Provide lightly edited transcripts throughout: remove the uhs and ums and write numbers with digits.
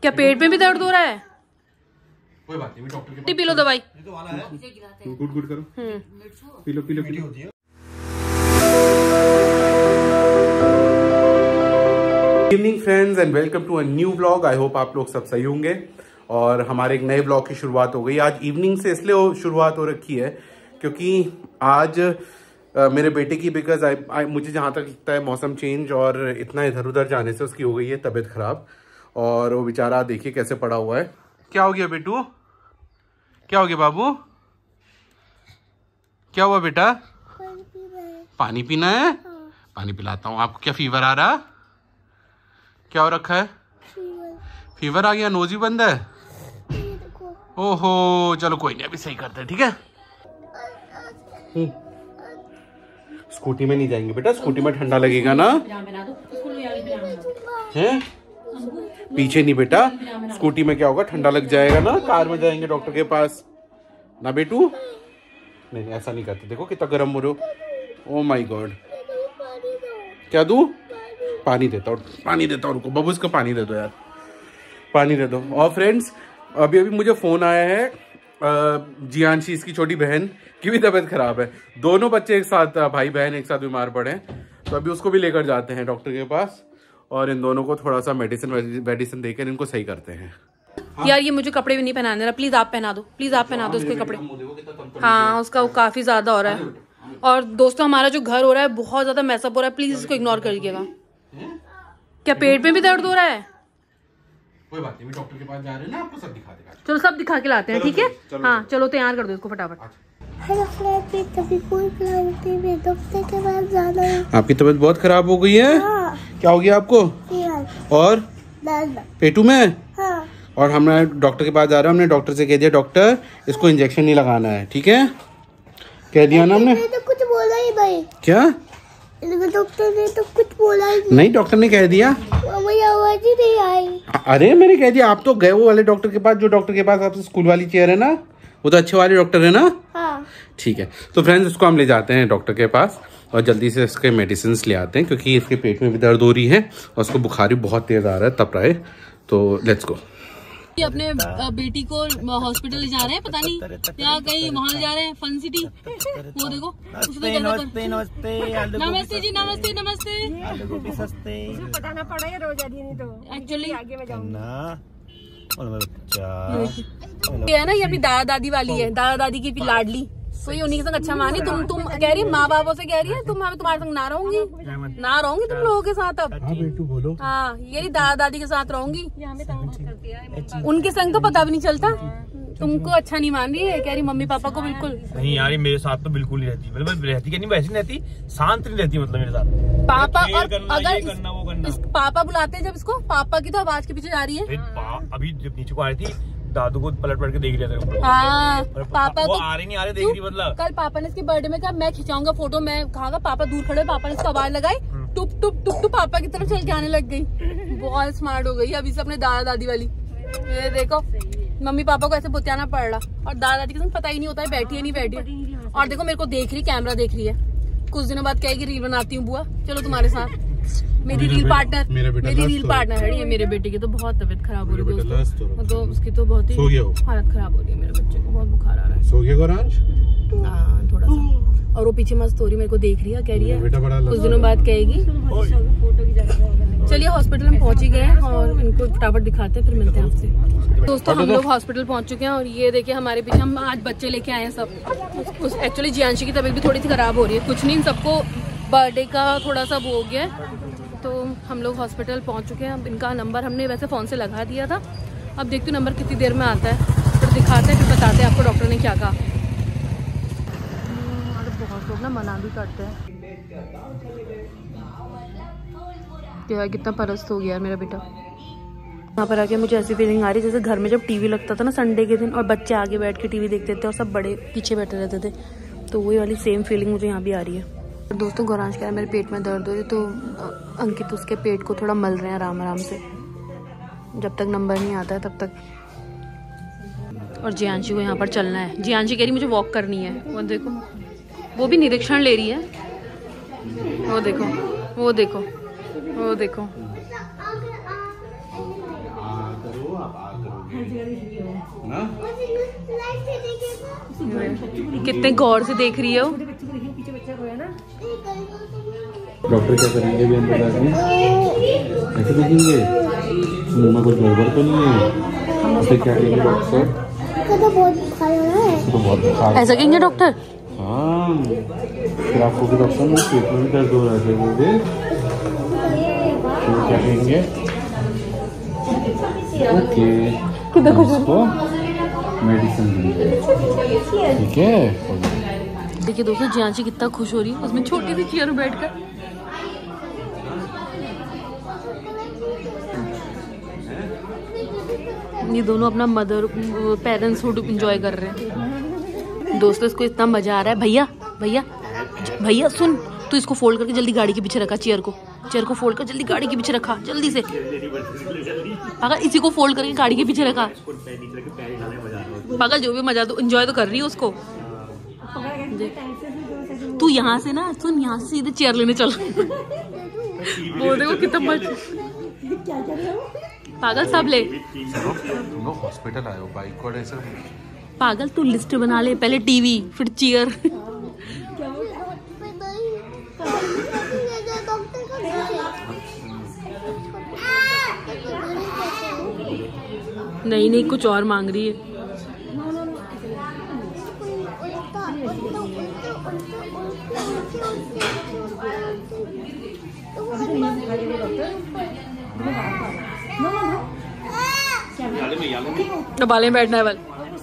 क्या पेट में भी दर्द हो रहा है? कोई बात नहीं, डॉक्टर के पास पी लो दवाई। गुड गुड करो, पी लो पी लो पी लो। Evening friends and welcome to a new vlog. I hope आप लोग सब सही होंगे और हमारे एक नए व्लॉग की शुरुआत हो गई। आज इवनिंग से इसलिए शुरुआत हो रखी है क्योंकि आज मेरे बेटे की बिकॉज मुझे जहाँ तक लगता है मौसम चेंज और इतना इधर उधर जाने से उसकी हो गई है तबीयत खराब और वो बेचारा देखिए कैसे पड़ा हुआ है। क्या हो गया बेटू? क्या हो गया बाबू? क्या हुआ बेटा? पानी पीना है? पानी पिलाता हूँ आपको। क्या फीवर आ रहा? क्या हो रखा है? फीवर आ गया, नोज भी बंद है। ओहो चलो कोई नहीं, अभी सही करते हैं, ठीक है। स्कूटी में नहीं जाएंगे बेटा, स्कूटी में ठंडा लगेगा ना। हैं? पीछे नहीं बेटा, स्कूटी में क्या होगा, ठंडा लग जाएगा ना। कार में जाएंगे डॉक्टर के पास ना बेटू। नहीं ऐसा नहीं करते, देखो कितना गर्म हो रहे हो। ओ माय गॉड, क्या दूं? पानी देता हूँ, पानी देता हूँ। रुको बाबू, इसको पानी दे दो यार, पानी दे दो। और फ्रेंड्स अभी मुझे फोन आया है जियांशी, इसकी छोटी बहन की भी तबीयत खराब है। दोनों बच्चे एक साथ, भाई बहन एक साथ बीमार पड़े हैं, तो अभी उसको भी लेकर जाते हैं डॉक्टर के पास और इन दोनों को थोड़ा सा मेडिसिन देकर इनको सही करते हैं। यार ये मुझे कपड़े भी नहीं पहनाने रहा, प्लीज आप पहना दो, प्लीज आप पहना दो उसके कपड़े। हाँ उसका वो काफी ज्यादा हो रहा है। और दोस्तों हमारा जो घर हो रहा है बहुत ज्यादा मैसअप हो रहा है, प्लीज इसको इग्नोर करिएगा। क्या पेट में भी दर्द हो रहा है? कोई बात नहीं, डॉक्टर के पास जा रहे हैं ना, आपको सब दिखा देगा। चलो सब दिखा के लाते हैं, ठीक है। हाँ चलो तैयार कर दो इसको फटाफट। आपकी तबीयत बहुत खराब हो गई है? हाँ। क्या हो गया आपको? और पेटू में? हाँ। और हमने डॉक्टर के पास जा रहे हैं, हमने डॉक्टर से कह दिया डॉक्टर इसको इंजेक्शन नहीं लगाना है, ठीक है। कह दिया ना हमने। तो कुछ बोला ही भाई। क्या? डॉक्टर ने तो कुछ बोला ही नहीं, डॉक्टर ने कह दिया, मुझे आवाज ही नहीं आई। अरे मैंने कह दिया, आप तो गए वो वाले डॉक्टर के पास, जो डॉक्टर के पास आपसे स्कूल वाली चेयर है ना, वो तो अच्छे वाले डॉक्टर है ना। हाँ। ठीक है, तो फ्रेंड्स उसको हम ले जाते हैं डॉक्टर के पास और जल्दी से इसके मेडिसिन ले आते हैं क्योंकि इसके पेट में भी दर्द हो रही है और उसको बुखार भी बहुत तेज आ रहा है, तप रहा है। तो लेट्स गो। अपने बेटी को हॉस्पिटल ले जा रहे हैं, पता नहीं यहाँ कहीं वहाँ जा रहे हैं, फन सिटी। वो देखो नमस्ते नमस्ते नमस्ते जी, नमस्ते नमस्ते। पटाना पड़ा है रोजा दी, नहीं तो एक्चुअली आगे में जाऊंगा। ये है ना, ये अभी दादा दादी वाली है, दादा दादी की भी लाडली, तो ये उन्हीं के संग अच्छा मानी। तुम कह रही है माँ बापों से कह रही है तुम्हारे संग ना रहूंगी तुम लोगों के साथ अब। बेटू बोलो। हाँ यही दादा दादी के साथ रहूंगी, उनके संग तो पता भी नहीं चलता। तुमको अच्छा नहीं मान रही है, कह रही मम्मी पापा को बिल्कुल नहीं यार, मेरे साथ तो बिल्कुल नहीं रहती, मतलब रहती कि नहीं वैसी नहीं रहती, शांत नहीं रहती, मतलब मेरे साथ पापा। और अगर करना वो करना, पापा बुलाते हैं जब इसको, पापा की तो आवाज के पीछे जा रही है। अभी जब नीचे को आई थी दादू को पलट के देख लिया था। हाँ पापा वो आ रही नहीं आ रहे देख रही, मतलब कल पापा ने इसके बर्थडे में कहा मैं खिंचाऊंगा फोटो, मैं कहा पापा दूर खड़े, पापा ने इसको आवाज लगाई, टुप टुप टुप टुप पापा की तरफ चल के आने लग गई। बहुत स्मार्ट हो गई अभी से अपने दादा दादी वाली। ये देखो मम्मी पापा को ऐसे बुतियाना पड़ रहा और दादा दादी के संग पता ही नहीं होता है बैठी है नहीं बैठी है। और देखो मेरे को देख रही, कैमरा देख रही है, कुछ दिनों बाद कहेगी रील बनाती हूँ बुआ, चलो तुम्हारे साथ। मेरी रील पार्टनर है मेरे बेटे की। तो बहुत तबीयत खराब हो रही है दोस्तों, तो उसकी तो बहुत ही हालत खराब हो रही है, मेरे बच्चे को बहुत बुखार आ रहा है। सो गया हाँ थोड़ा सा, और वो पीछे मस्त हो रही, मेरे को देख रही है, कह रही है कुछ दिनों बाद कहेगी। चलिए हॉस्पिटल में पहुंच ही गए हैं और इनको फटाफट दिखाते हैं, फिर मिलते हैं आपसे। दोस्तों हम लोग हॉस्पिटल पहुंच चुके हैं और ये देखिए हमारे पीछे हम आज बच्चे लेके आए हैं सब। एक्चुअली जियांशी की तबीयत भी थोड़ी सी खराब हो रही है, कुछ नहीं, सबको बर्थडे का थोड़ा सा वो हो गया है। तो हम लोग हॉस्पिटल पहुंच चुके हैं। अब इनका नंबर हमने वैसे फ़ोन से लगा दिया था, अब देखती हूँ नंबर कितनी देर में आता है, फिर दिखाते हैं, फिर बताते हैं आपको डॉक्टर ने क्या कहा। बहुत लोग ना मना भी करते हैं। क्या कितना परस्त हो गया यार मेरा बेटा। यहाँ पर आके मुझे ऐसी फीलिंग आ रही है जैसे घर में जब टीवी लगता था ना संडे के दिन और बच्चे आगे बैठ के टीवी देखते थे और सब बड़े पीछे बैठे रहते थे, तो वही वाली सेम फीलिंग मुझे यहाँ भी आ रही है। दोस्तों गौरांश कह रहा है मेरे पेट में दर्द हो रही है, तो अंकित उसके पेट को थोड़ा मल रहे हैं आराम आराम से, जब तक नंबर नहीं आता है तब तक। और जियांशी को यहाँ पर चलना है, जियांशी कह रही मुझे वॉक करनी है। वो देखो वो भी निरीक्षण ले रही है, वो देखो वो देखो वो देखो। ना? कितने गौर से देख रही हो। डॉक्टर क्या करेंगे भी अंदर जाके? ऐसे देखेंगे मुंह में कुछ गड़बड़ तो नहीं है? उसे क्या कहेंगे डॉक्टर? तो बहुत बुखार हो रहा है। तो बहुत बुखार। ऐसा कहेंगे डॉक्टर? हाँ, फिर आपको भी डॉक्टर में पेट में भी दर्द हो रहा है मुझे, तो क्या कहेंगे? ओके, इसको मेडिसिन देंगे, ठीक है? देखिए दोस्तों, जियांशी कितना खुश हो रही है उसमें छोटी सी चेयर में बैठकर। ये दोनों अपना मदर पेरेंट्सहुड एंजॉय कर रहे हैं। दोस्तों इसको इतना मजा आ रहा है। भैया भैया भैया सुन, तू इसको फोल्ड करके जल्दी गाड़ी के पीछे रखा। चेयर को फोल्ड कर जल्दी गाड़ी के पीछे रखा, जल्दी से। पागल, इसी को फोल्ड करके गाड़ी के पीछे रखा। पागल, जो भी मजा तो एंजॉय तो कर रही है उसको। तू यहाँ से ना सुन, यहाँ से सीधे चेयर लेने चल। वो देखो कितना मजा। पागल सब ले। तुम लोग हॉस्पिटल आए हो, बाइक को ऐसे। पागल तू लिस्ट बना ले, पहले टीवी फिर चेयर। नहीं नहीं, कुछ और मांग रही है। बाले में बैठना है बल।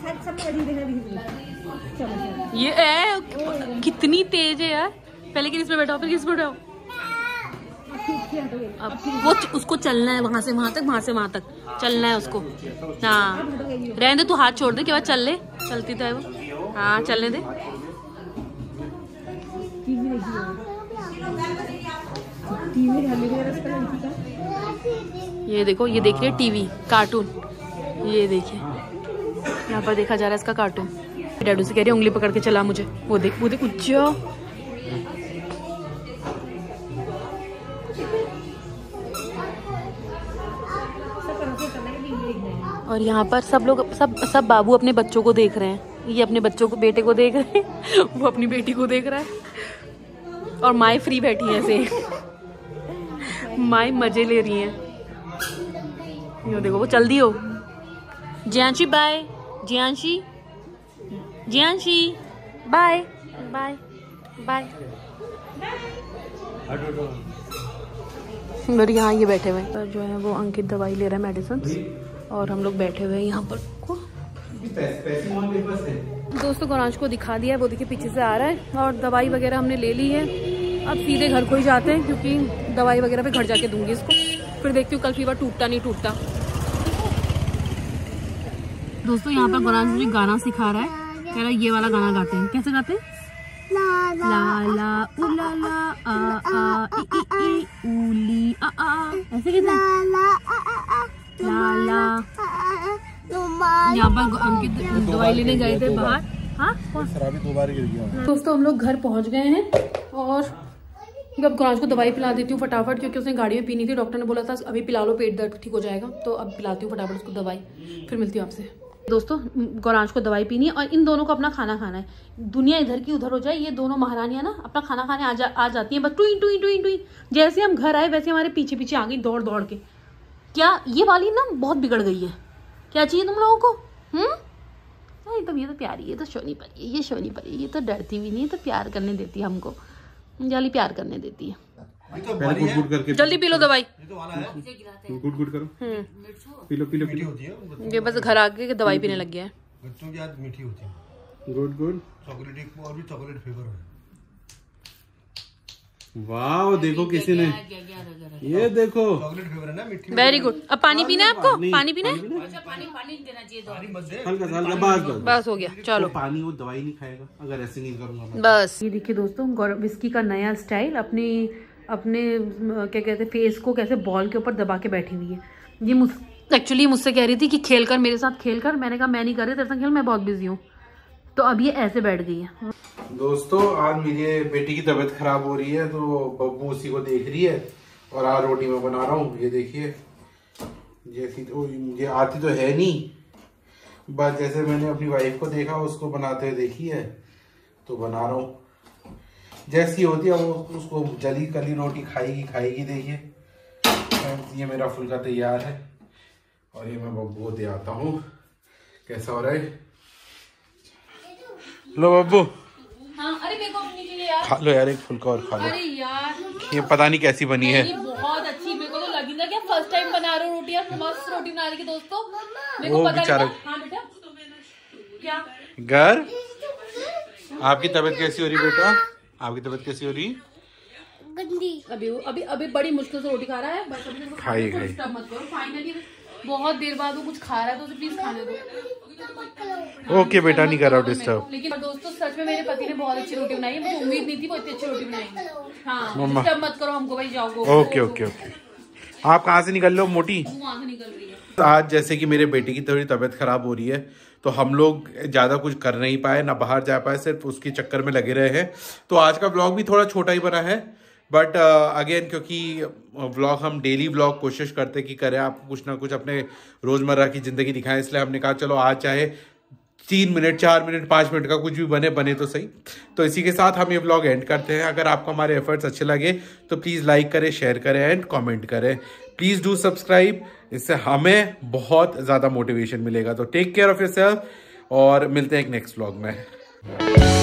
ये कितनी तेज है यार। पहले किस पे बैठाओ, फिर किस पे बैठाओ। अब वो उसको चलना है वहां से वहां तक, वहां से वहां तक चलना है उसको। हाँ रहने दे, तू हाथ छोड़ दे, के बाद चल ले। चलती तो है वो। हाँ चलने दे। ये देखो, ये देख रही है टीवी कार्टून। ये देखिए यहाँ पर देखा जा रहा है इसका कार्टून। डैडू से कह रही है उंगली पकड़ के चला मुझे। वो देख उच्चा। और यहाँ पर सब लोग सब बाबू अपने बच्चों को देख रहे हैं। ये अपने बच्चों को, बेटे को देख रहे हैं, वो अपनी बेटी को देख रहा है। और माई फ्री बैठी है ऐसे। माई मजे ले रही हैं। ये देखो वो चल दी हो। Jiyanshi bye, Jiyanshi bye bye bye. और यहाँ ये बैठे हुए हैं जो है वो अंकित दवाई ले रहा है, मेडिसिन। और हम लोग बैठे हुए हैं यहाँ पर। दोस्तों गौरांश को दिखा दिया है, वो देखिए पीछे से आ रहा है। और दवाई वगैरह हमने ले ली है। अब सीधे घर को ही जाते हैं, क्योंकि दवाई वगैरह पे घर जाके दूंगी इसको। फिर देखती हूँ कल फीवर टूटता नहीं टूटता। दोस्तों यहाँ पर गौरांश मुझे गाना सिखा रहा है। कह रहा है ये वाला गाना गाते हैं। कैसे गाते हैं? ला ला उला ला आ आ ई ई उली आ आ, ऐसे कहते हैं। ला ला। यहाँ पर अंकित दवाई लेने गए थे बाहर। हाँ दोस्तों हम लोग घर पहुँच गए हैं। और अब गौरांश को दवाई पिला देती हूँ फटाफट, क्योंकि उसने गाड़ी में पीनी थी। डॉक्टर ने बोला था अभी पिला लो, पेट दर्द ठीक हो जाएगा। तो अब पिलाती हूँ फटाफट उसको दवाई, फिर मिलती हूँ आपसे। दोस्तों गौरांश को दवाई पीनी है और इन दोनों को अपना खाना खाना है। दुनिया इधर की उधर हो जाए, ये दोनों महारानियां ना अपना खाना खाने आ जाती हैं। बस टुई टुई टुई टुई। जैसे हम घर आए वैसे हमारे पीछे पीछे आ गई दौड़ दौड़ के। क्या ये वाली ना बहुत बिगड़ गई है। क्या चाहिए तुम लोगों को? एकदम ये तो प्यारी है, ये तो शोनी परी है, ये शोनी परी है, ये तो डरती भी नहीं है, तो प्यार करने देती है हमको। जाली प्यार करने देती है। गुड करके जल्दी पी लो दवाई। गुड करो। पी लो। ये बस घर आके दवाई पीने लग गया है। बच्चों की आदत मीठी होती है। गुड। चॉकलेट और भी चॉकलेट फ्लेवर है। वाह देखो किसी ने, ये देखो चॉकलेट फ्लेवर है ना, मीठी। Very good. अब पानी पीना है आपको? पानी पीना है? हल्का बस हो गया, चलो। तो पानी वो दवाई नहीं खाएगा अगर ऐसे नहीं करूंगा। बस ये देखिए दोस्तों, विस्की का नया स्टाइल। अपने क्या कहते हैं फेस को कैसे बॉल के ऊपर दबा के बैठी हुई है। ये एक्चुअली मुझसे कह रही थी कि खेल कर, मेरे साथ खेल कर। मैंने कहा मैं नहीं कर रही तेरे साथ खेल, मैं बहुत बिजी हूँ। तो अब ये ऐसे बैठ गई है। दोस्तों आज मेरी बेटी की तबीयत खराब हो रही है, तो बब्बू उसी को देख रही है। और आज रोटी मैं बना रहा हूँ, ये देखिए जैसी तो मुझे आती तो है नहीं, बस जैसे मैंने अपनी वाइफ को देखा उसको बनाते हुए देखी है तो बना रहा हूँ। जैसी होती है वो उसको जली कली रोटी खाएगी। देखिए ये मेरा फुल्का तैयार है और ये मैं बब्बू को दे आता हूँ। कैसा हो रहा है? लो बब्बू। हाँ, अरे मेरे को अपनी के लिए यार खा लो यार, एक फुल्का और खा लो। अरे यार ये पता नहीं कैसी बनी है। बहुत अच्छी, मेरे को तो लगी ना कि फर्स्ट टाइम बना रहा हूँ रोटी। आप मस्त रोटी बना रही दोस्तों, मेरे को पता नहीं। हाँ बेटा क्या घर आपकी तबीयत कैसी हो रही बेटा? आपकी तबीयत कैसी हो रही? गंदी। अभी बड़ी मुश्किल से रोटी खा रहा है। बस अभी खाइए मत करो। फाइनली बहुत देर बाद वो कुछ खा रहा है तो उसे प्लीज खाने दो। ओके बेटा, नहीं कर रहा हूँ डिस्टर्ब। लेकिन दोस्तों सच में मेरे पति ने बहुत अच्छी रोटी बनाई है, मुझे उम्मीद नहीं थी वो इतनी अच्छी रोटी बनाएंगे। हाँ डिस्टर्ब मत करो हमको भाई, जाओ। ओके। आप कहाँ से निकल लो मोटी? वहाँ से निकल रही है। आज जैसे कि मेरे बेटे की थोड़ी तबीयत खराब हो रही है तो हम लोग ज़्यादा कुछ कर नहीं पाए, ना बाहर जा पाए, सिर्फ उसके चक्कर में लगे रहे हैं। तो आज का व्लॉग भी थोड़ा छोटा ही बना है, बट अगेन क्योंकि व्लॉग हम डेली व्लॉग कोशिश करते कि करें आपको कुछ ना कुछ अपने रोज़मर्रा की ज़िंदगी दिखाएं, इसलिए हमने कहा चलो आज चाहे 3 मिनट 4 मिनट 5 मिनट का कुछ भी बने तो सही। तो इसी के साथ हम ये व्लॉग एंड करते हैं। अगर आपको हमारे एफर्ट्स अच्छे लगे तो प्लीज़ लाइक करें, शेयर करें एंड कमेंट करें। प्लीज़ डू सब्सक्राइब, इससे हमें बहुत ज़्यादा मोटिवेशन मिलेगा। तो टेक केयर ऑफ़ योरसेल्फ और मिलते हैं एक नेक्स्ट व्लॉग में।